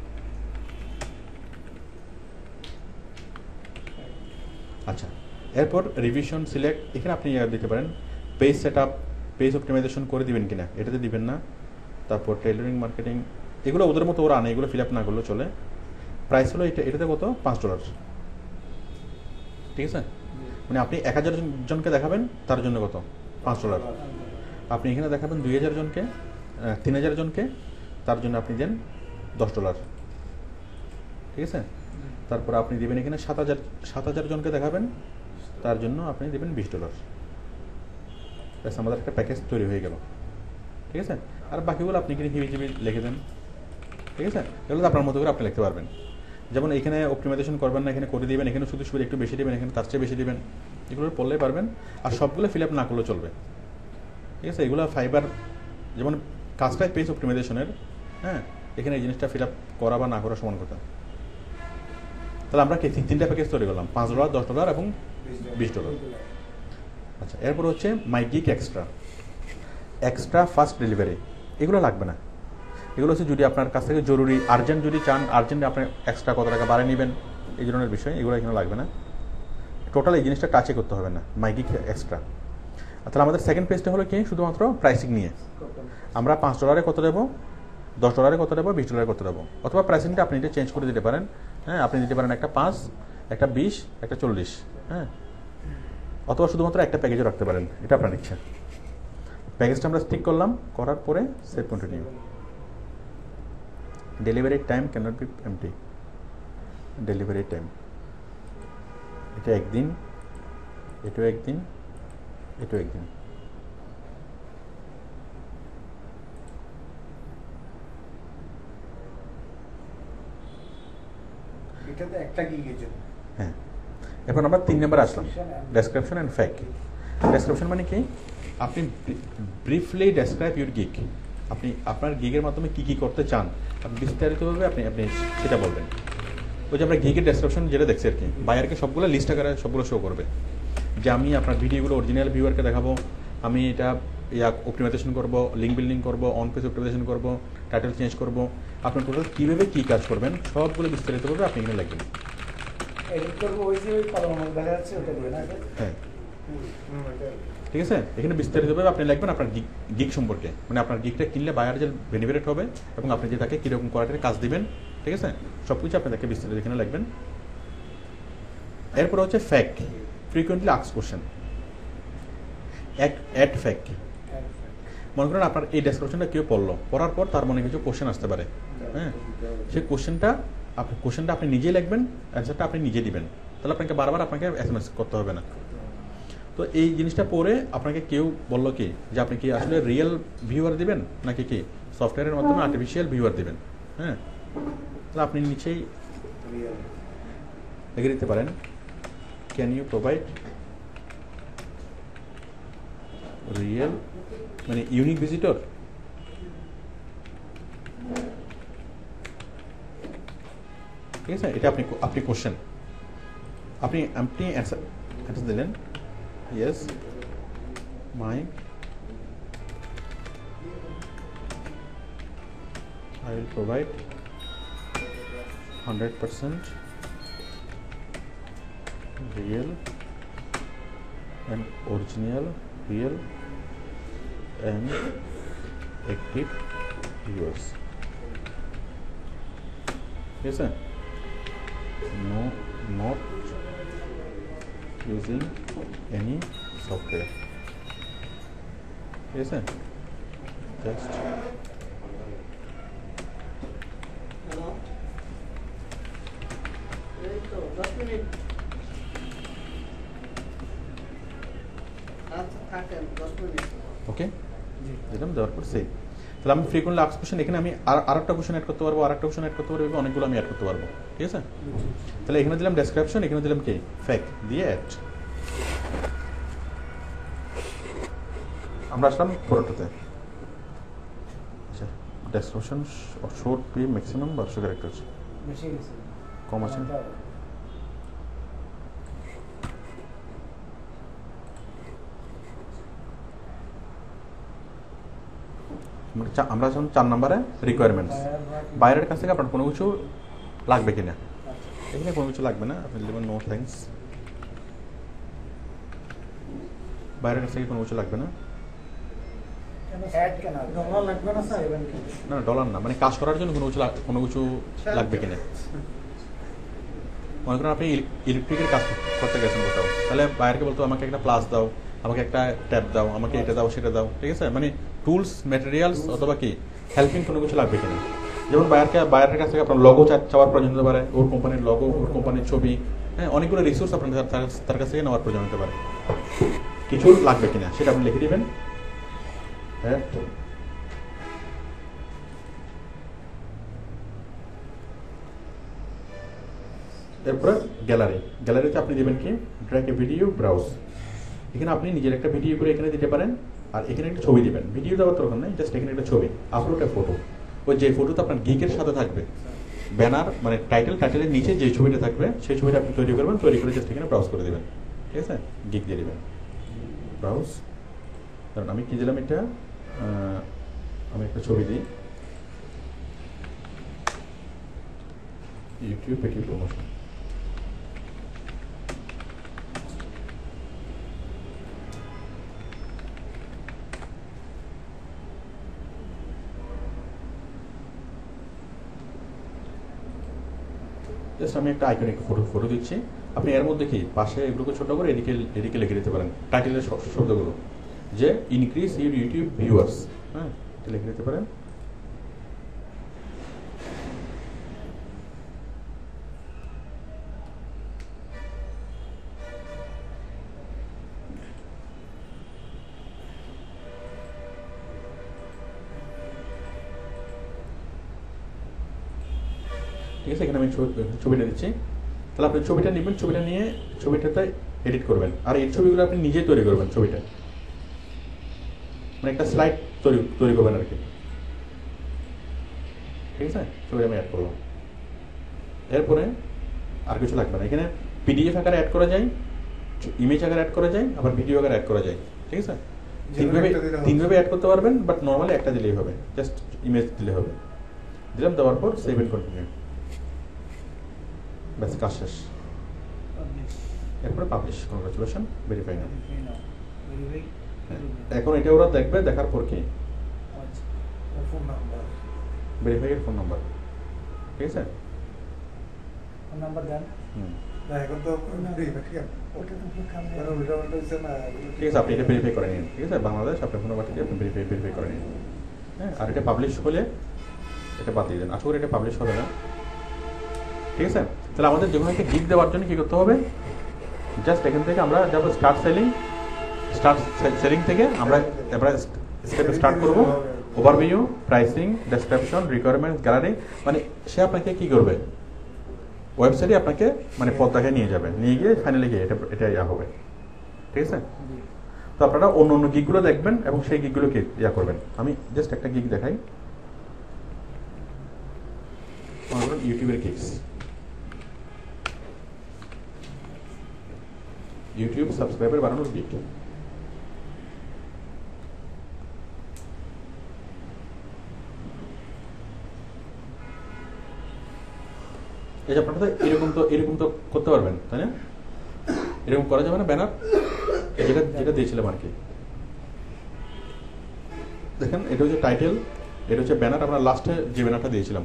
আচ্ছা, এরপর রিভিশন সিলেক্ট। এখানে আপনি দিতে পারেন page set up, page optimization করে দিবেন কিনা, এটাতে দিবেন না। তারপর টেইলরিং মার্কেটিং, এগুলো ওদের মতো ওরা আনে, এগুলো ফিল আপ না করলেও চলে। প্রাইস হলো এটাতে কত? $5, ঠিক আছে? মানে আপনি 1000 জনকে দেখাবেন, তার জন্য কত? $5। আপনি এখানে দেখাবেন 2000 জনকে, 3000 জনকে, তার জন্য আপনি দেন $10, ঠিক আছে? তারপর আপনি দিবেন এখানে 7000 জনকে দেখাবেন, তার জন্য আপনি দেবেন $20। ব্যাস, আমাদের একটা প্যাকেজ তৈরি হয়ে গেল, ঠিক আছে? আর বাকিগুলো আপনি এখানে হিবিজিবি লিখে দেন, ঠিক আছে? এগুলো আপনার মতো করে আপনি লিখতে পারবেন। যেমন এখানে অপটিমাইজেশন করবেন না, এখানে করে দিবেন, এখানে শুধু একটু বেশি দিবেন, এখানে তার চেয়ে বেশি দিবেন, এগুলো পড়লেই পারবেন। আর সবগুলো ফিল আপ না করলেও চলবে, ঠিক আছে? এগুলো ফাইবার, যেমন কাজটাই পেজ অপটিমাইজেশনের। হ্যাঁ, এখানে এই জিনিসটা ফিল আপ করা বা না করা সমান কথা। তাহলে আমরা 3টা প্যাকেজ তৈরি করলাম, $5, $10 এবং $20। আচ্ছা, এরপর হচ্ছে my gig extra fast delivery. এগুলো লাগবে না। এগুলো হচ্ছে যদি আপনার কাছ থেকে জরুরি আর্জেন্ট যদি চান, আর্জেন্ট আপনি এক্সট্রা কত টাকা বাড়িয়ে নেবেন, এই ধরনের বিষয়, এগুলো এখানে লাগবে না। টোটাল এই জিনিসটা টাচে করতে হবে না, মাই গিগ এক্সট্রা। তাহলে আমাদের সেকেন্ড পেজটা হলো কি, শুধুমাত্র প্রাইসিং নিয়ে। আমরা $5 কত দেবো, $10 কত দেবো, $20 কত দেবো, অথবা প্রাইসিংটা আপনি এটা চেঞ্জ করে দিতে পারেন। হ্যাঁ, আপনি দিতে পারেন একটা 5, একটা 20, একটা 40। হ্যাঁ, অথবা শুধুমাত্র একটা প্যাকেজও রাখতে পারেন, এটা আপনার ইচ্ছা। প্যাকেজটা আমরা ঠিক করলাম, করার পরে save continue. Delivery time cannot be empty. Delivery time এটা একদিন, এটাও একদিন, এটাও একদিন। এটাতে একটা গিগের জন্য। হ্যাঁ, এখন আমরা 3 নম্বরে আসলাম, ডেসক্রিপশন অ্যান্ড ফ্যাক্ট। ডেসক্রিপশন মানে কি? আপনি ব্রিফলি ডেসক্রাইব ইউর গিগ। আপনি আপনার গিগের মাধ্যমে কী কী করতে চান, আপনি বিস্তারিতভাবে আপনি সেটা বলবেন। ওই যে আমরা গিগের ডেসক্রিপশন যেটা দেখছি আর কি, বায়ারকে সবগুলো লিস্ট আকারে সবগুলো শো করবে যে আমি আপনার ভিডিওগুলো অরিজিনাল ভিউয়ারকে দেখাবো, আমি এটা অপটিমাইজেশন করব, লিঙ্ক বিল্ডিং করব, অন পেজ অপটিমাইজেশন করব, টাইটেল চেঞ্জ করব, আপনি টোটাল কীভাবে কী কাজ করবেন সবগুলো বিস্তারিতভাবে আপনি এখানে লিখবেন। এডিট করবো ওই যে কলম দেখা যাচ্ছে ওটা দিয়ে না? হ্যাঁ, ঠিক আছে। এখানে বিস্তারিতভাবে আপনি লিখবেন আপনার গিগ সম্পর্কে, মানে আপনার গিগটা কিনলে বায়ার যে বেনিফিট হবে এবং আপনি যে তাকে কীরকম কোয়ালিটির কাজ দিবেন, ঠিক আছে, সব কিছু আপনি তাকে বিস্তারিত এখানে লিখবেন। এরপর হচ্ছে fact, frequently ask question, add fact. মনে করেন আপনার এই ডেসক্রিপশনটা কেউ পড়লো, পড়ার পর তার মনে কিছু কোশ্চেন আসতে পারে, হ্যাঁ, সেই কোশ্চেনটা আপনি নিজে লিখবেন, অ্যান্সারটা আপনি নিজে দিবেন, তাহলে আপনাকে বারবার আপনাকে SMS করতে হবে না। তো এই জিনিসটা পড়ে আপনাকে কেউ বললো কি যে আপনি কি আসলে রিয়েল ভিউয়ার দিবেন নাকি কি সফটওয়্যারের মাধ্যমে আর্টিফিশিয়াল ভিউয়ার দিবেন, হ্যাঁ, তাহলে আপনি নিচেই লিখে দিতে পারেন ক্যান ইউ প্রোভাইড রিয়েল, মানে ইউনিক ভিজিটর, ঠিক আছে। এটা আপনি কোশ্চেন আপনি অ্যান্সার দিলেন, yes my I will provide 100% real and original, real and active viewers. Yes sir. No, not using any software. Yes sir. Just hello, এই তো 10 মিনিট। আচ্ছা থাকেন 10 মিনিট। ওকে, দিলাম, দেওয়ার পর সেভ। তাহলে আমি ফ্রিকুয়েন্টলি আস্কড কোশ্চেন এখানে আমি আরেকটা কোশ্চেন অ্যাড করতে পারবো, আরেকটা কোশ্চেন অ্যাড করতে পারবো, অনেকগুলো আমি অ্যাড করতে পারবো, ঠিক আছে। তাহলে এখানে দিলাম ডেসক্রিপশন, এখানে দিলাম কি ফ্যাক্ট দিয়ে অ্যাড। আমরা আসলাম পুরোটাতে। আচ্ছা, description short be maximum 1200 character, বেশি গেছে কম আছে। আমরা আসলাম 4 নম্বরে রিকোয়ারমেন্টস। বাইরের কাছ থেকে আপনার কোনো কিছু লাগবে কিনা, এখানে কোনো কিছু লাগবে না, আপনি লিখবেন নো থ্যাঙ্কস। বাইরের কাছ থেকে কোনো কিছু লাগবে না, অ্যাড কেন ডলার লাগবে না স্যার? না ডলার না, মানে কাজ করার জন্য কোনো কিছু লাগবে কিনা। মনে করেন আপনি ইলেকট্রিকের কাজ করতে গেছেন কোথাও, তাহলে বাইরেকে বলতো আমাকে একটা প্লাস দাও, আমাকে একটা ট্যাপ দাও, আমাকে এটা দাও সেটা দাও, ঠিক আছে, মানে টুলস ম্যাটেরিয়ালস অথবা কি হেল্পিং কোনো কিছু লাগবে কিনা। যেমন বাইরের কাছ থেকে আপনার লগো চাওয়ার প্রয়োজন হতে পারে, ওর কোম্পানির লগো, ওর কোম্পানির ছবি, হ্যাঁ, অনেকগুলো রিসোর্স আপনার তার কাছ থেকে নেওয়ার প্রয়োজন হতে পারে, কিছু লাগবে কিনা সেটা আপনি লিখে দিবেন। হ্যাঁ, এরপরে গ্যালারিতে আপনি দেবেন কি ড্র্যাগ এ ভিডিও ব্রাউজ। এখানে আপনি নিজের একটা ভিডিও করে এখানে দিতে পারেন, আর এখানে একটা ছবি দিবেন, ভিডিও দেওয়ার দরকার নেই, জাস্ট এখানে একটা ছবি, আপলোড এ ফটো। ওই যে ফটোটা আপনার গিকের সাথে থাকবে, ব্যানার মানে টাইটেলের নিচে যে ছবিটা থাকবে সেই ছবিটা আপনি তৈরি করবেন, তৈরি করে জাস্ট এখানে ব্রাউজ করে দেবেন, ঠিক আছে, গিক দিয়ে দেবেন ব্রাউজ। কারণ আমি কি দিলাম, এটা আমি একটা ছবি দিই, ইউটিউব পেটি প্রমোশন। জাস্ট আমি একটা আইকনিক ফটো দিচ্ছি, আপনি এর মধ্যে কি পাশে এগুলোকে ছোট করে এদিকে লিখে দিতে পারেন টাইটেলের শব্দগুলো, যে ইনক্রিজ ইউর ইউটিউব ভিউয়ার্স, হ্যাঁ, এটা লিখে দিতে পারেন। ঠিক আছে, এখানে আমি ছবিটা দিচ্ছি। তাহলে আপনি ছবিটা নেবেন, ছবিটা নিয়ে ছবিটাতে এডিট করবেন, আর এই ছবিগুলো আপনি নিজে তৈরি করবেন, ছবিটা মানে একটা স্লাইড তৈরি করবেন আর কি, ঠিক আছে। ছবি আমি অ্যাড করলাম, এরপরে আর কিছু লাগবে না। এখানে পিডিএফ আকারে অ্যাড করা যায়, ইমেজ আকারে অ্যাড করা যায়, আবার ভিডিও আকারে অ্যাড করা যায়, ঠিক আছে। তিনভাবে অ্যাড করতে পারবেন, বাট নর্মালি একটা দিলেই হবে, জাস্ট ইমেজ দিলে হবে। দিলাম, দেওয়ার পর সেভ এন্ড কন্টিনিউ, ব্যাস কাজ শেষ। এরপরে পাবলিশ, কংগ্রাচুলেশন, ভেরিফাই নাও। এখন এটা ওরা দেখবে, দেখার পর কি ফোন নাম্বার, ভেরিফাই এর ফোন নাম্বার, ঠিক আছে? ফোন নাম্বার দেন। হুম, না এখন তো ওটা তো খুব খারাপ। কারণ উল্টা পাল্টা হচ্ছে না। ঠিক আছে, আপনি এটা ভেরিফাই করে নিন, ঠিক আছে? বাংলাদেশ আপনার ফোন নাম্বার থেকে আপনি ভেরিফাই করে নিন, হ্যাঁ। আর এটা পাবলিশ হলে এটা বাদ দিয়ে দেন, আশা করি এটা পাবলিশ হবে না, ঠিক আছে? তাহলে আমাদের যখন একটা গিগ দেওয়ার জন্য কি করতে হবে, জাস্ট এখান থেকে আমরা যাবো স্টার্ট সেলিং থেকে আমরা এবারে স্টেপে স্টার্ট করবো। Overview, pricing, description, requirements, gallery, মানে সে আপনাকে কি করবে, ওয়েবসাইটে আপনাকে মানে পথটাকে নিয়ে যাবে, নিয়ে গিয়ে ফাইনালি গিয়ে এটা ইয়া হবে, ঠিক আছে? তো আপনারা অন্য গিগগুলো দেখবেন এবং সেই গিগগুলোকে ইয়া করবেন। আমি জাস্ট একটা গিগ দেখাই, ইউটিউবের গিগস, ইউটিউব সাবস্ক্রাইবার বাড়ানোর গিগ। এই যে আপনারা তো এরকম তো করতে পারবেন, তাই না? এরকম করা যাবে না ব্যানার, যেটা দিয়েছিলাম আর কি। দেখেন এটা হচ্ছে টাইটেল, এটা হচ্ছে ব্যানার, আমরা লাস্টে যে ব্যানারটা দিয়েছিলাম।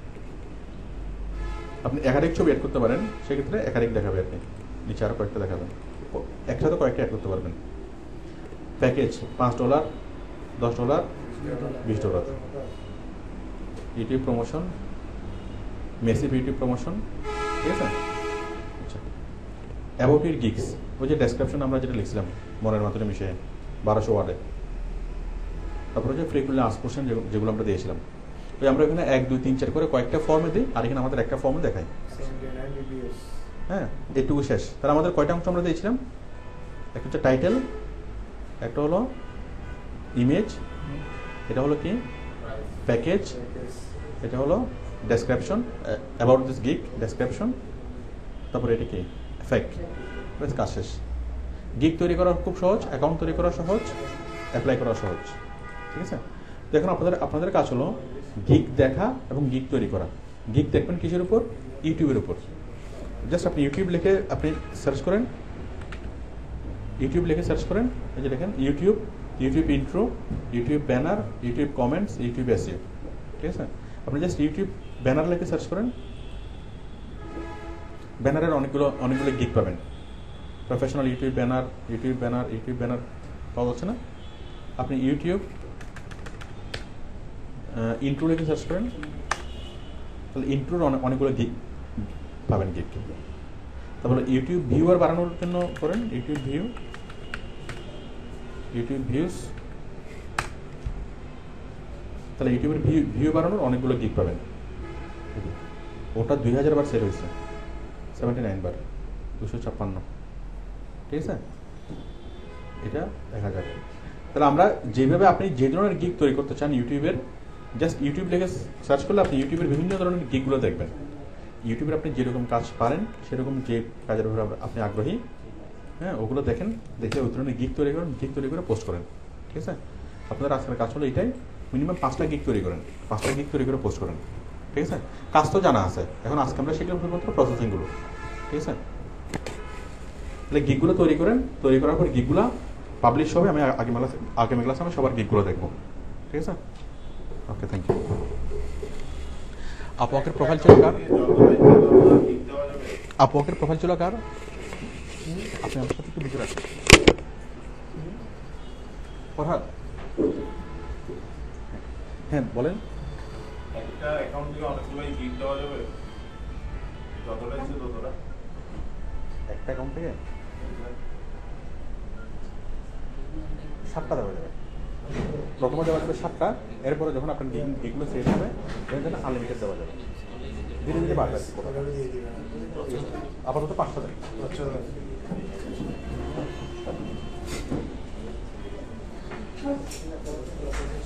আপনি একাধিক ছবি অ্যাড করতে পারেন, সেক্ষেত্রে একাধিক দেখাবে আর কি, নিচে আরো কয়েকটা দেখাবেন, একসাথে কয়েকটা অ্যাড করতে পারবেন। Package $5, $10, $20, YouTube promotion, massive YouTube promotion, ঠিক আছে? আচ্ছা, অ্যাবাউট ইউর গিগস, ওই যে ডেসক্রিপশন আমরা যেটা লিখছিলাম মনের মাধ্যমে মিশিয়ে 1200 ওয়ার্ডে। তারপরে হচ্ছে ফ্রিকুয়েন্টলি আস্কড কোশ্চেন, যেগুলো আমরা দিয়েছিলাম, ওই আমরা এখানে 1, 2, 3, 4 করে কয়েকটা ফর্মে দিই, আর এখানে আমাদের একটা ফর্মে দেখাই, হ্যাঁ। এটুকু শেষ। তাহলে আমাদের কয়টা অংশ আমরা দিয়েছিলাম, একটা হচ্ছে টাইটেল, একটা হলো ইমেজ, এটা হলো কি প্যাকেজ, এটা হলো description, about this gig description, তারপরে এটা কি এফেক্ট, বেশ কাজ শেষ। গিগ তৈরি করা খুব সহজ, অ্যাকাউন্ট তৈরি করা সহজ, অ্যাপ্লাই করা সহজ, ঠিক আছে? তো এখন আপনাদের কাজ হলো গিগ দেখা এবং গিগ তৈরি করা। গিগ দেখবেন কিসের উপর, ইউটিউবের উপর। জাস্ট আপনি ইউটিউব লিখে আপনি সার্চ করেন, এই যে দেখেন YouTube intro, YouTube banner, YouTube comments, YouTube SEO, ঠিক আছে? আপনি জাস্ট ইউটিউব ব্যানার লিখে সার্চ করেন, ব্যানারের অনেকগুলো গিগ পাবেন। প্রফেশনাল ইউটিউব ব্যানার পাওয়া যাচ্ছে না, আপনি ইউটিউব ইন্ট্রো লিখে সার্চ করেন, তাহলে ইন্ট্রোর অনেকগুলো গিগ পাবেন, গিগ। তারপরে ইউটিউব ভিউয়ার বাড়ানোর জন্য করেন ইউটিউব ভিউজ, তাহলে ইউটিউবের ভিউ বাড়ানোর অনেকগুলো গিগ পাবেন। ওটা 2000 বার সেল হয়েছে, 79 বার, 256, ঠিক আছে? এটা 1000। তাহলে আমরা যেভাবে আপনি যে ধরনের গিগ তৈরি করতে চান ইউটিউবের, জাস্ট ইউটিউব লিখে সার্চ করলে আপনি ইউটিউবের বিভিন্ন ধরনের গিগগুলো দেখবেন। ইউটিউবের আপনি যেরকম কাজ পারেন, সেরকম যে কাজের উপরে আপনি আগ্রহী, হ্যাঁ, ওগুলো দেখে ওই ধরনের গিগ তৈরি করে পোস্ট করেন, ঠিক আছে? আপনাদের আজকের কাজ হলো এটাই, মিনিমাম 5টা গিগ তৈরি করেন, 5টা গিগ তৈরি করে পোস্ট করেন, ঠিক আছে? কাজ তো জানা আছে, এখন আজকে আমরা শিখলাম শুধুমাত্র প্রসেসিংগুলো, ঠিক আছে? তাহলে গিগগুলো তৈরি করার পর গিগগুলো পাবলিশ হবে। আমি আগামী ক্লাসে আমি সবার গিগগুলো দেখবো, ঠিক আছে? Okay, thank you. আপওয়ার্কের প্রোফাইল ছিল কার? আপওয়ার্কের প্রোফাইল ছিল কার? আপনি আমার সাথে একটু ভিতরে আসেন। ফরহাদ, হ্যাঁ বলেন। একটা অ্যাকাউন্ট থেকে অনেকগুলো গিগ দেওয়া যাবে, যতটা ইচ্ছে ততটা। একটা অ্যাকাউন্ট থেকে 7টা দেওয়া যাবে, প্রথমে দেওয়া যাবে 7টা, এরপরে যখন আপনার গিগগুলো সেট হবে তখন আনলিমিটেড দেওয়া যাবে, ধীরে ধীরে বাড়বে। আপাতত 5টা দেয়। আচ্ছা।